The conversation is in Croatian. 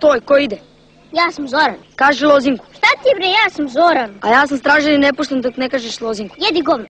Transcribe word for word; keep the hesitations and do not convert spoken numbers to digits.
Stoj, ko ide? Ja sam Zoran. Kaži lozinku. Šta ti bre, ja sam Zoran. A ja sam stražan i ne puštam dok ne kažeš lozinku. Jedi govno.